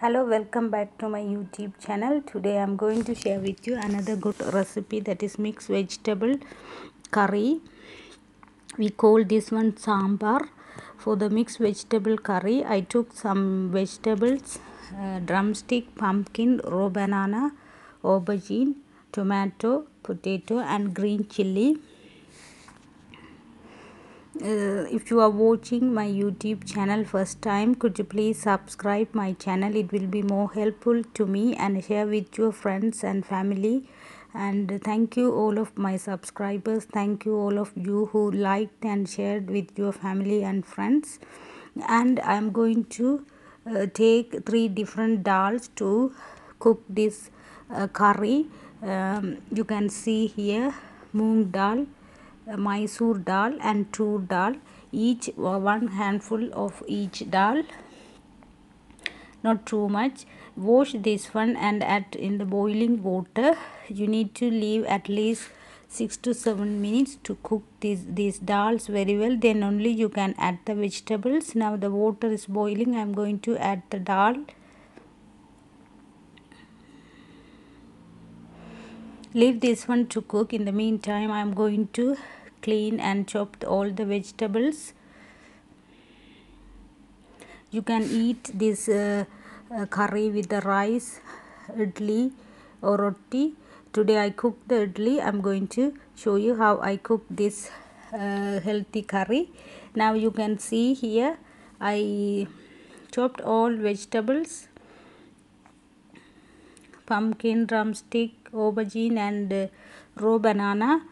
Hello, welcome back to my YouTube channel. Today I'm going to share with you another good recipe, that is mixed vegetable curry. We call this one sambar. For the mixed vegetable curry, I took some vegetables, drumstick, pumpkin, raw banana, aubergine, tomato, potato and green chili. If you are watching my YouTube channel first time, could you please subscribe my channel? It will be more helpful to me, and share with your friends and family. And thank you all of my subscribers. Thank you all of you who liked and shared with your family and friends. And I am going to take 3 different dals to cook this curry. You can see here moong dal, Mysore dal and tur dal, each 1 handful of each dal, not too much. Wash this one and add in the boiling water. You need to leave at least 6 to 7 minutes to cook these dals very well, then only you can add the vegetables. Now the water is boiling. I am going to add the dal. Leave this one to cook. In the meantime, I am going to clean and chop all the vegetables. You can eat this curry with the rice, idli or roti. Today I cooked the idli. I am going to show you how I cook this healthy curry. Now you can see here I chopped all vegetables, pumpkin, drumstick, aubergine and raw banana.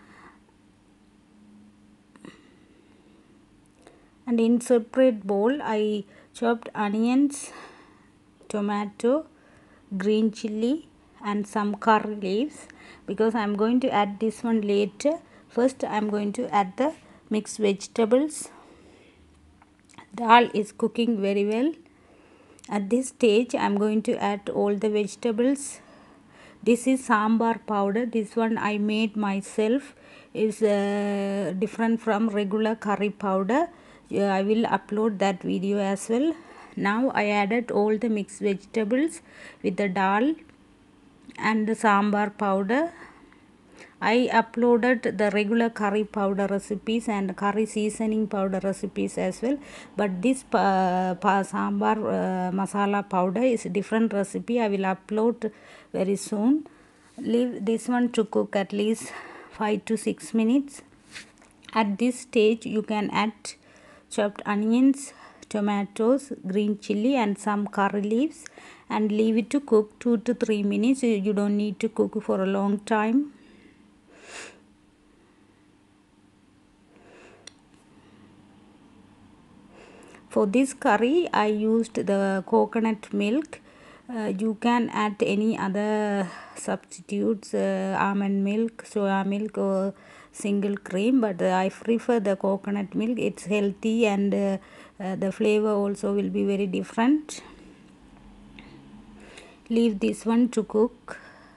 And in separate bowl I chopped onions, tomato, green chili and some curry leaves, because I am going to add this one later. First I am going to add the mixed vegetables. Dal is cooking very well. At this stage I am going to add all the vegetables. This is sambar powder. This one I made myself. Is different from regular curry powder. I will upload that video as well. Now I added all the mixed vegetables with the dal and the sambar powder. I uploaded the regular curry powder recipes and curry seasoning powder recipes as well, but this sambar masala powder is a different recipe. I will upload very soon. Leave this one to cook at least 5 to 6 minutes. At this stage you can add chopped onions, tomatoes, green chili and some curry leaves and leave it to cook 2 to 3 minutes. You don't need to cook for a long time. For this curry I used the coconut milk. You can add any other substitutes, almond milk, soya milk or single cream, but I prefer the coconut milk. It's healthy and the flavor also will be very different. Leave this one to cook.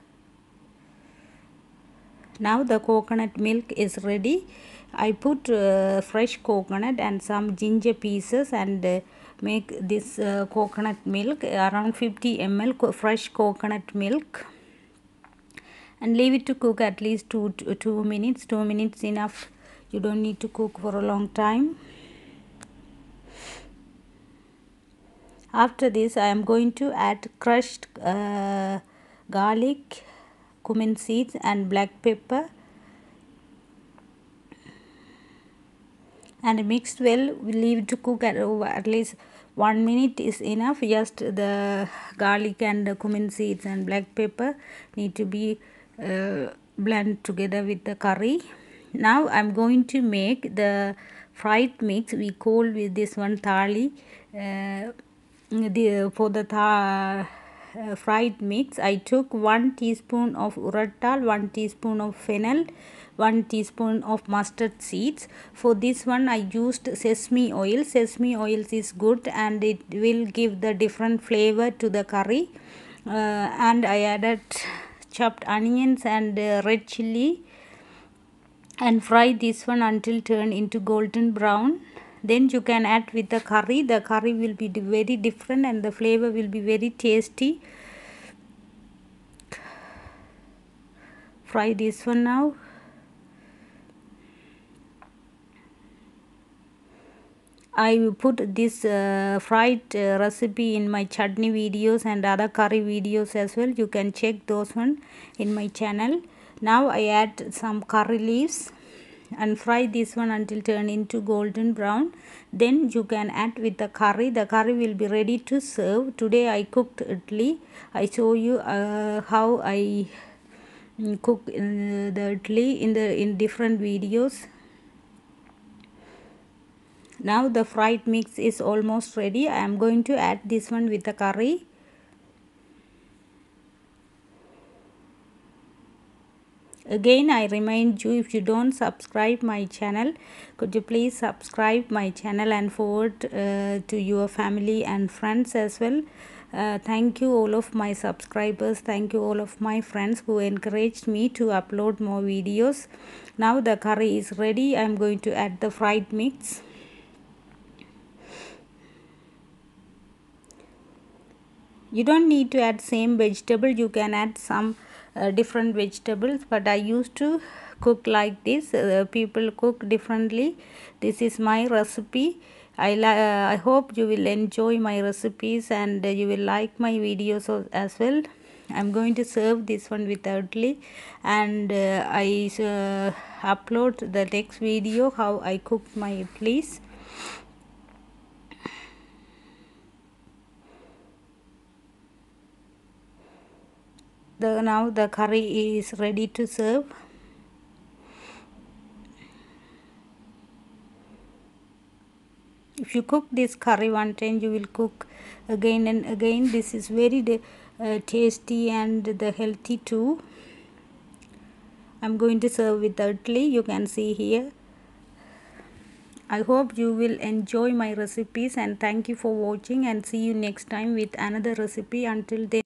Now the coconut milk is ready. I put fresh coconut and some ginger pieces and make this coconut milk around 50 ml fresh coconut milk, and leave it to cook at least 2 minutes. 2 minutes enough. You don't need to cook for a long time. After this I am going to add crushed garlic, cumin seeds and black pepper and mixed well. We leave it to cook at least 1 minute is enough. Just the garlic and the cumin seeds and black pepper need to be blend together with the curry. Now I am going to make the fried mix. We call with this one thali. For the fried mix I took 1 teaspoon of urad dal, 1 teaspoon of fennel, 1 teaspoon of mustard seeds. For this one I used sesame oil. Sesame oil is good and it will give the different flavor to the curry. And I added chopped onions and red chili and fry this one until turn into golden brown. Then you can add with the curry. The curry will be very different and the flavor will be very tasty. Fry this one now. I will put this fried recipe in my chutney videos and other curry videos as well. You can check those one in my channel. Now I add some curry leaves and fry this one until turn into golden brown. Then you can add with the curry. The curry will be ready to serve. Today I cooked idli. I show you how I cook the idli in different videos. Now the fried mix is almost ready. I am going to add this one with the curry. Again, I remind you, if you don't subscribe my channel, could you please subscribe my channel and forward to your family and friends as well. Thank you all of my subscribers. Thank you all of my friends who encouraged me to upload more videos. Now the curry is ready. I am going to add the fried mix. You don't need to add same vegetable. You can add some different vegetables, but I used to cook like this. People cook differently. This is my recipe. I hope you will enjoy my recipes and you will like my videos as well. I'm going to serve this one with idli, and I upload the next video how I cooked my idlis. Now the curry is ready to serve. If you cook this curry one time, you will cook again and again. This is very tasty and the healthy too. I'm going to serve with idli. You can see here. I hope you will enjoy my recipes, and thank you for watching, and see you next time with another recipe. Until then.